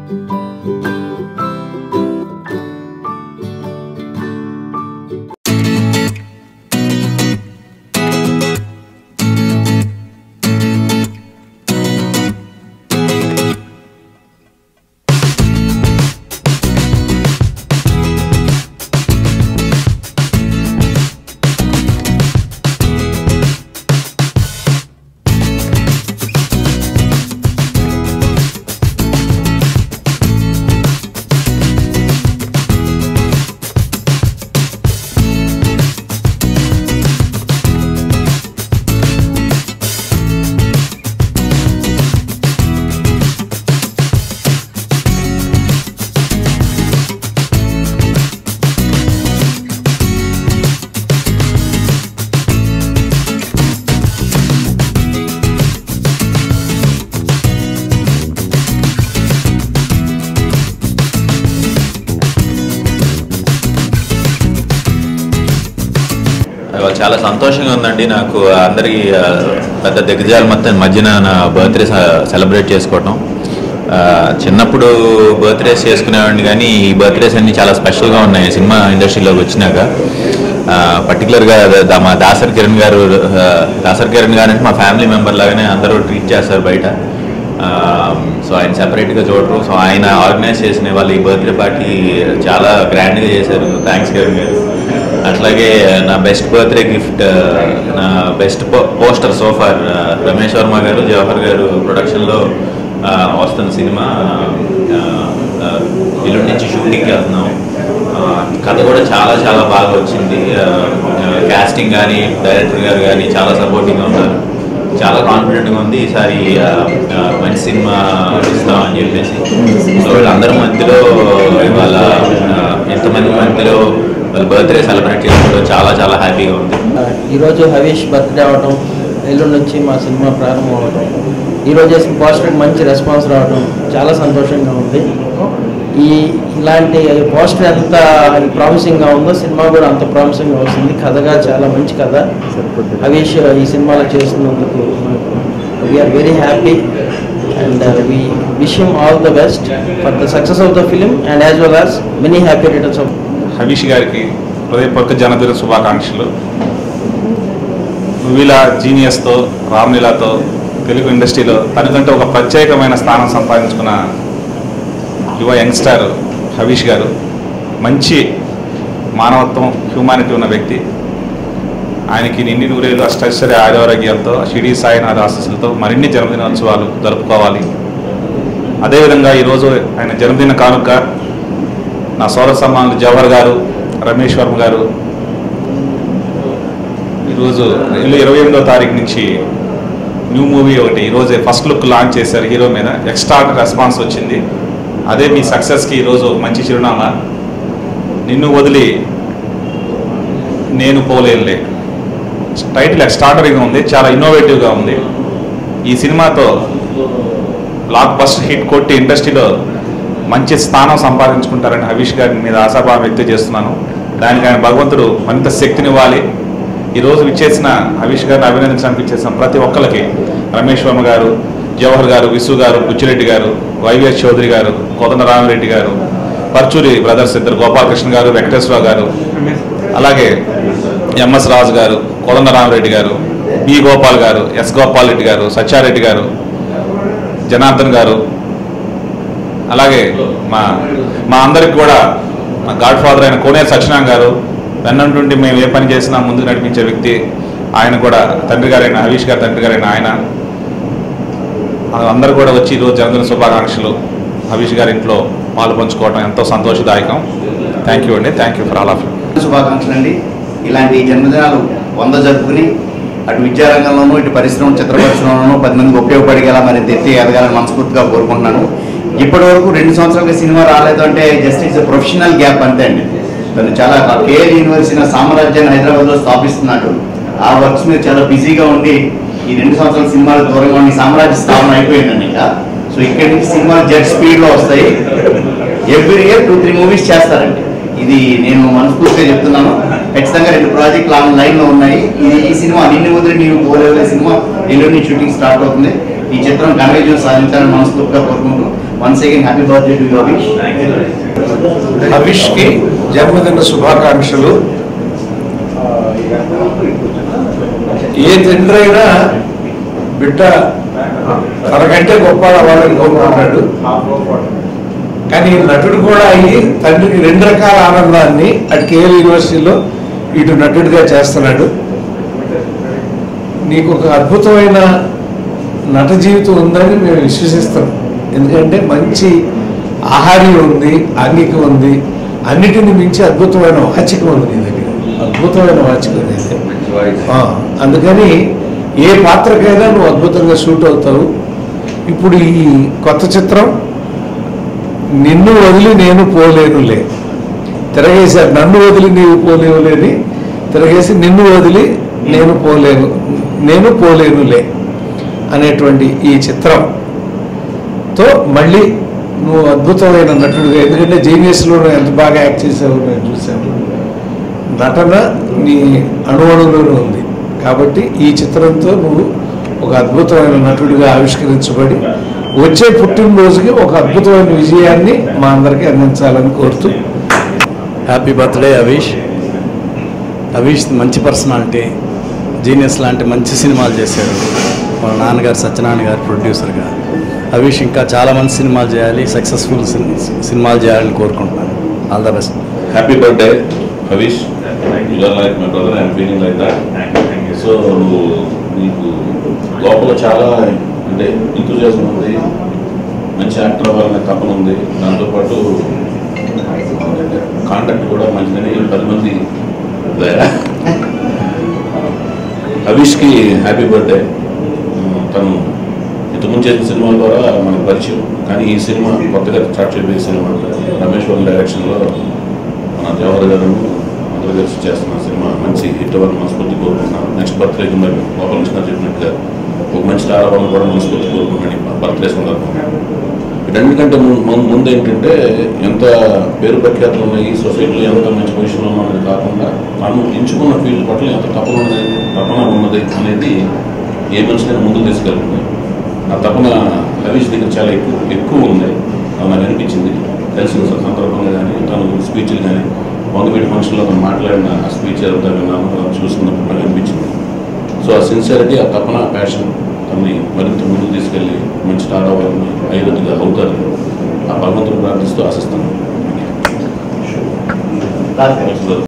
చాలా సంతోషంగా ఉందండి. నాకు అందరికీ పెద్ద దిగ్గజాల మొత్తం మధ్యన నా బర్త్డే సెలబ్రేట్ చేసుకోవటం. చిన్నప్పుడు బర్త్డేస్ చేసుకునేవాడిని, కానీ ఈ బర్త్డేస్ అన్నీ చాలా స్పెషల్గా ఉన్నాయి సినిమా ఇండస్ట్రీలోకి వచ్చినాక. పర్టికులర్గా మా దాసరి కిరణ్ గారు అంటే మా ఫ్యామిలీ మెంబర్ లాగానే అందరూ ట్రీట్ చేస్తారు బయట. సో ఆయన సెపరేట్గా చూడరు. సో ఆయన ఆర్గనైజ్ చేసిన వాళ్ళు ఈ బర్త్డే పార్టీ చాలా గ్రాండ్గా చేశారు. థ్యాంక్స్ కిరణ్ గారు. అట్లాగే నా బెస్ట్ బర్త్డే గిఫ్ట్, నా best poster so far Ramesh Varma గారు, జవహర్ గారు ప్రొడక్షన్లో వస్తున్న సినిమా. ఇల్లు నుంచి షూటింగ్కి వెళ్తున్నాం. కథ కూడా చాలా చాలా బాగా వచ్చింది. కాస్టింగ్ కానీ డైరెక్టర్ గారు కానీ చాలా సపోర్టింగ్గా ఉన్నారు. చాలా కాన్ఫిడెంట్గా ఉంది ఈసారి మంచి సినిమా ఇస్తామని చెప్పేసి. సో వీళ్ళందరి మధ్యలో ఇవాళ ఎంతమంది మధ్యలో వాళ్ళ బర్త్డే సెలబ్రేట్ చేసుకోవడం చాలా చాలా హ్యాపీగా ఉంది. ఈరోజు హవీష్ బర్త్డే అవ్వటం, ఎల్లుండి నుంచి మా సినిమా ప్రారంభం అవ్వటం, ఈరోజు చేసిన పోస్టర్కి మంచి రెస్పాన్స్ రావడం చాలా సంతోషంగా ఉంది. ఇలాంటి పోస్టర్ ఎంత ప్రామిసింగ్గా ఉందో సినిమా కూడా అంత ప్రామిసింగ్గా వస్తుంది. కథగా చాలా మంచి కథ హవీష్ ఈ సినిమాలో చేస్తున్నందుకు we are very happy and we wish him all the best for the success of the film and as well as many happy returns of Havish గారికి హృదయపూర్వక జన్మదిన శుభాకాంక్షలు. నువ్విలా జీనియస్తో, రామ్లీలాతో తెలుగు ఇండస్ట్రీలో తనకంటే ఒక ప్రత్యేకమైన స్థానం సంపాదించుకున్న యువ యంగ్స్టర్ హవీష్ గారు. మంచి మానవత్వం, హ్యూమానిటీ ఉన్న వ్యక్తి. ఆయనకి నిండి నూరేళ్ళు అష్టైశ్వర్య ఆరోగ్యాలతో, షిరిడి సాయినాథ్ ఆశీస్సులతో మరిన్ని జన్మదినోత్సవాలు జరుపుకోవాలి. అదేవిధంగా ఈరోజు ఆయన జన్మదిన కానుక నా సోదర సమానులు జవహర్ గారు, రమేష్ వర్మ గారు ఈరోజు 28వ తారీఖు నుంచి న్యూ మూవీ ఒకటి ఈరోజు ఫస్ట్ లుక్ లాంచ్ చేశారు. హీరో మీద ఎక్స్ట్రా రెస్పాన్స్ వచ్చింది. అదే మీ సక్సెస్కి ఈరోజు మంచి చిరునామా. నిన్ను వదిలి నేను పోలేనులే టైటిల్ ఎక్స్ట్రాడనరీగా ఉంది, చాలా ఇన్నోవేటివ్గా ఉంది. ఈ సినిమాతో బ్లాక్ బస్టర్ హిట్ కొట్టి ఇండస్ట్రీలో మంచి స్థానం సంపాదించుకుంటారని హవీష్ గారి మీద ఆశాభావం వ్యక్తం చేస్తున్నాను. దానికి ఆయన భగవంతుడు మరింత శక్తినివ్వాలి. ఈరోజు విచ్చేసిన హవీష్ గారిని అభినందించడానికి ఇచ్చేసిన ప్రతి ఒక్కరికి రమేష్ వర్మ గారు, జవహర్ గారు, విసు గారు, బుచ్చిరెడ్డి గారు, వైవిఎస్ చౌదరి గారు, కోదండరామిరెడ్డి గారు, పర్చూరి బ్రదర్స్ ఇద్దరు గోపాలకృష్ణ గారు, వెంకటేశ్వరరావు గారు, అలాగే ఎంఎస్ రాజు గారు, కోదండరామిరెడ్డి గారు, బి గోపాల్ గారు, ఎస్ గోపాల్ రెడ్డి గారు, సత్యారెడ్డి గారు, జనార్దన్ గారు, అలాగే మా అందరికి కూడా మా గాడ్ ఫాదర్ అయిన కోనేరు సత్యనారాయణ గారు, వెన్నంటుండి మేము ఏ పని చేసినా ముందుకు నడిపించే వ్యక్తి. ఆయన కూడా తండ్రి గారైన హవీష్ గారి తండ్రి గారైన ఆయన అందరూ కూడా వచ్చి ఈరోజు జన్మదిన శుభాకాంక్షలు హవీష్ గారి ఇంట్లో పాలు పంచుకోవడం ఎంతో సంతోషదాయకం. థ్యాంక్ యూ అండి. Thank you for all of you. శుభాకాంక్షలు అండి. ఇలాంటి జన్మదినాలు 100 జరుపుకుని అటు విద్యారంగంలోనూ ఇటు పరిశ్రమ చిత్ర పరిశ్రమలోనూ 10 మందికి ఉపయోగపడేలా మరింత ఎత్తి ఎదగాలని మనస్ఫూర్తిగా కోరుకుంటున్నాను. ఇప్పటి వరకు 2 సంవత్సరాలుగా సినిమా రాలేదు అంటే జస్ట్ ఇట్స్ ప్రొఫెషనల్ గ్యాప్ అంతే అండి. తను చాలా కేఎల్ యూనివర్సిటీ సామ్రాజ్యాన్ని హైదరాబాద్లో స్థాపిస్తున్నాడు. ఆ వర్క్స్ మీద చాలా బిజీగా ఉండి ఈ 2 సంవత్సరాల సినిమాలు దూరంగా ఉండి సామ్రాజ్య స్థాపన అయిపోయిందండి. ఇంకా సో ఇక్కడి నుంచి సినిమాలు జెట్ స్పీడ్లో వస్తాయి. ఎవ్రీ ఇయర్ 2-3 మూవీస్ చేస్తారండి. ఇది నేను మనస్ఫూర్తిగా చెప్తున్నాను. ఖచ్చితంగా 2 ప్రాజెక్టులు లైన్లో ఉన్నాయి. ఈ సినిమా నిన్ను వదిలి నీవు పోలేవే సినిమా ఎల్లుండి షూటింగ్ స్టార్ట్ అవుతుంది. ఈ చిత్రం ఘన విజయం సాధించాలని మనస్ఫూర్తిగా కోరుకుంటూ once again happy birthday to you Avish. అవిష్కి జన్మదిన శుభాకాంక్షలు. ఏ తండ్రి అయినా బిడ్డ తనకంటే గొప్ప అవ్వాలని కోరుకుంటున్నాడు. కానీ నటుడు కూడా అయ్యి తండ్రికి 2 రకాల ఆనందాన్ని అటు కేఎల్ యూనివర్సిటీలో ఇటు నటుడిగా చేస్తున్నాడు. నీకు ఒక అద్భుతమైన నట జీవితం ఉందని మేము విశ్వసిస్తాం. ఎందుకంటే మంచి ఆహార్యం ఉంది, ఆంగికం ఉంది, అన్నిటిని మించి అద్భుతమైన వాచికం ఉంది నీ దగ్గర. అద్భుతమైన వాచికం ఉంది. అందుకని ఏ పాత్రకైనా నువ్వు అద్భుతంగా షూట్ అవుతావు. ఇప్పుడు ఈ కొత్త చిత్రం నిన్ను వదిలి నేను పోలేనులే తిరగేశారు. నన్ను వదిలి నీవు పోలేవులేని తిరగేసి నిన్ను వదిలి నేను పోలేనులే అనేటువంటి ఈ చిత్రంతో మళ్ళీ నువ్వు అద్భుతమైన నటుడుగా, ఎందుకంటే జీనియస్లో ఎంత బాగా యాక్ట్ చేసావు నేను చూశాను. నటన నీ అణువణులోనూ ఉంది. కాబట్టి ఈ చిత్రంతో నువ్వు ఒక అద్భుతమైన నటుడిగా ఆవిష్కరించబడి వచ్చే పుట్టినరోజుకి ఒక అద్భుతమైన విజయాన్ని మా అందరికీ అందించాలని కోరుతూ హ్యాపీ బర్త్డే అవిష్. అవిష్ మంచి పర్సనాలిటీ, జీనియస్ లాంటి మంచి సినిమాలు చేశాడు. వాళ్ళ నాన్నగారు సత్యనారాయణ గారు ప్రొడ్యూసర్గా. అవిష్ ఇంకా చాలా మంచి సినిమాలు చేయాలి, సక్సెస్ఫుల్ సినిమాలు చేయాలని కోరుకుంటున్నాను. All the best. Happy birthday Avish. You are like my brother, I'm feeling like that. So నీకు లోపల చాలా అంటే ఎంతూజియాజం ఉంది, మంచి యాక్టర్ అవ్వాలనే తపన ఉంది. దాంతోపాటు కాంటాక్ట్ కూడా మంచిదని 10 మంది. అవిష్కి హ్యాపీ బర్త్డే. తను ఇంతకుముందు చేసిన సినిమాల ద్వారా మనకు పరిచయం, కానీ ఈ సినిమా కొత్తగా స్టార్ట్ చేయబోయే సినిమా రమేష్ బాబు డైరెక్షన్లో మన దేవర గారు అందరూ కలిసి చేస్తున్న సినిమా మంచి హిట్ అవ్వాలని మనస్ఫూర్తి కోరుకుంటున్నాను. నెక్స్ట్ బర్త్డేకి మరి గోపాలకృష్ణ చెప్పినట్టుగా ఒక మంచి స్టార్ అవ్వాలని కూడా మనస్ఫూర్తి కోరుకుంటున్నాను బర్త్డే సందర్భంగా. వీటన్నిటికంటే ముందు ఏంటంటే ఎంత పేరు ప్రఖ్యాతులు ఉన్నాయి, సొసైటీలో ఎంత మంచి పొజిషన్లో ఉన్నది కాకుండా తను ఎంచుకున్న ఫీల్డ్ పట్ల ఎంత తపన ఉన్నది అనేది ఏ మనిషినైనా ముందుకు తీసుకెళ్తుంది. ఆ తపన అవిష్ దగ్గర చాలా ఎక్కువ ఉంది. అది నాకు అనిపించింది కలిసిన సందర్భంగా కానీ, తను స్పీచ్లు కానీ, వంగవీటి ఫంక్షన్లో తను మాట్లాడిన ఆ స్పీచ్ అంతా విన్నాను, చూస్తున్నప్పుడు నాకు అనిపించింది. సో ఆ సిన్సియారిటీ, ఆ తపన, ప్యాషన్ తనని మరింత ముందుకు తీసుకెళ్ళి మంచి స్టార్ అవ్వాలని అయోధ్యగా అవుతారని ఆ భగవంతుడు ప్రార్థిస్తూ ఆశిస్తాను.